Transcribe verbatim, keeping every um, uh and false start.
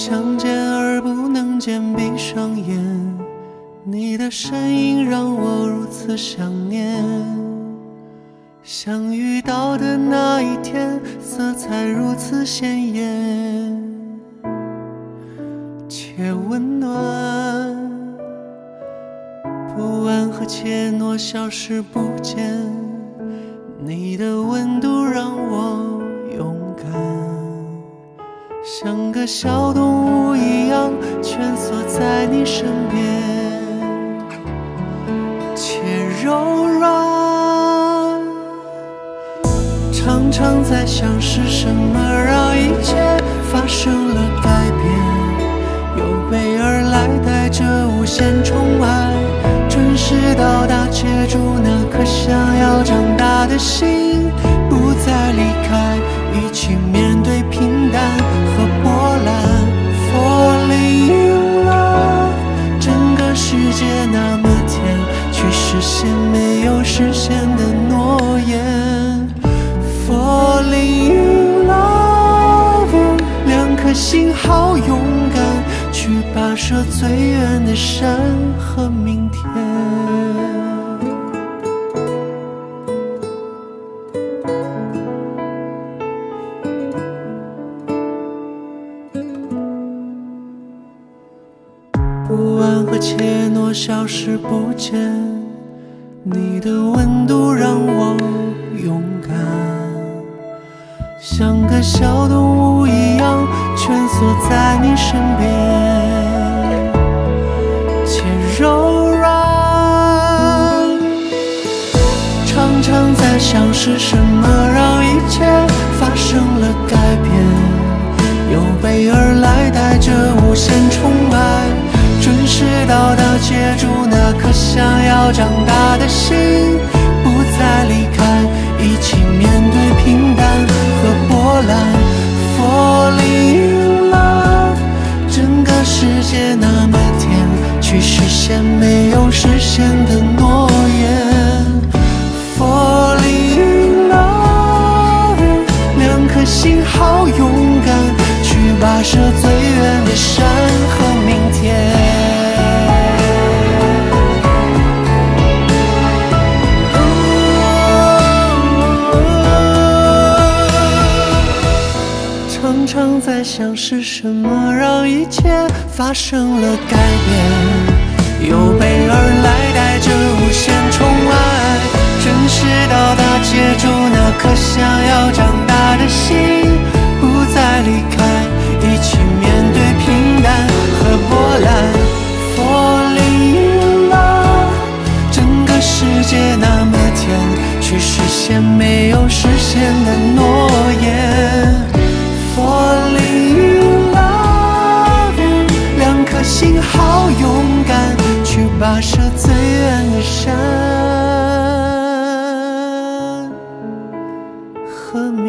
相见而不能见，闭上眼，你的身影让我如此想念。相遇到的那一天，色彩如此鲜艳且温暖，不安和怯懦消失不见，你的温度让我勇敢，像个小动物一样蜷缩在你身边，且柔软。常常在想是什么让一切发生了改变，有备而来带着无限宠爱，准时到达接住那颗想要长大的心，不再离开，一起面对平淡和波澜。 Falling in love， 整个世界那么甜，去实现没有实现的诺言。 Falling in love， 两颗心好勇敢，去跋涉最远的山和明天。不安和怯懦消失不见，你的温度让我勇敢，像个小动物一样蜷缩在你身边，且柔软。常常在想是什么让一切发生了改变，有备而来带着无限宠爱，准时到达接住那颗想要长大的心，不再离开，一起面对平淡和波澜。 Falling in love， 整个世界那么甜，去实现没有实现的诺言。Falling in love， 两颗心好勇敢，去跋涉最远的山和明天。 常常在想是什么让一切发生了改变，有备而来带着无限宠爱，准时到达接住那颗想要长大的心，不再离开，一起面对平淡和波澜。Falling in love， 整个世界那么甜，去实现没有实现的诺言。 Falling in love， 两颗心好勇敢，去跋涉最远的山和明。